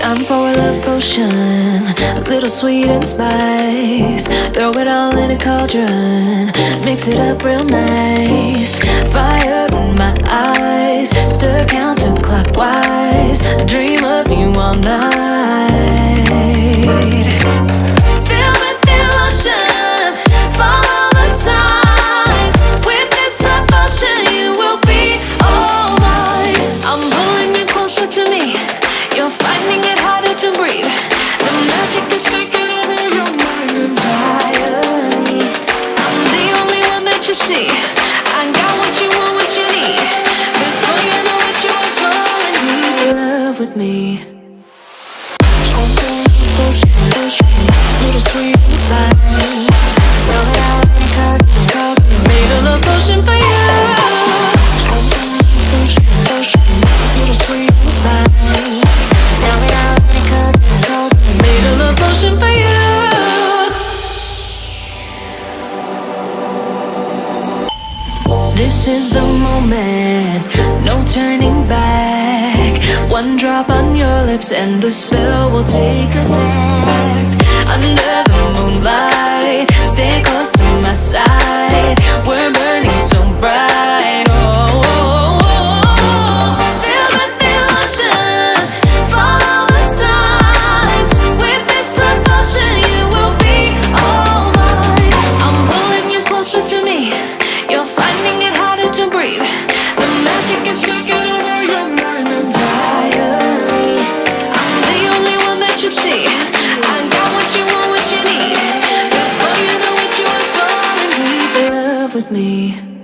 Time for a love potion, a little sweet and spice. Throw it all in a cauldron, mix it up real nice. Fire in my eyes, stir counterclockwise. I dream of you all night. Feel with the emotion, follow the signs. With this love potion, you will be all mine. I'm pulling you closer to me. You're finding it harder to breathe. The magic is taking over your mind entirely. I'm the only one that you see. I got what you want, what you need. Before you know it, you are falling deep in love with me. Little sweet and spice. Made a love potion for you. Little sweet and spice. Made a love potion for you. This is the moment, no turning back. One drop on your lips and the spell will take effect. Under the moonlight, stay close to my side. We're burning so bright. Oh, oh, oh. Feel the emotion, follow the signs. With this love potion, you will be all mine. I'm pulling you closer to me. You're finding it harder to breathe. The magic is taking over your mind entirely. I'm the only one that you see. I got what you want, what you need. Before you know it, you are falling deep in love with me.